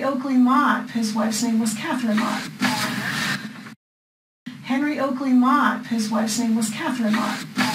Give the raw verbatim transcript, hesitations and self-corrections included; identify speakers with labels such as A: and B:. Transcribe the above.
A: Henry Oakley Mott, his wife's name was Katharine Mott. Henry Oakley Mott, his wife's name was Katharine Mott.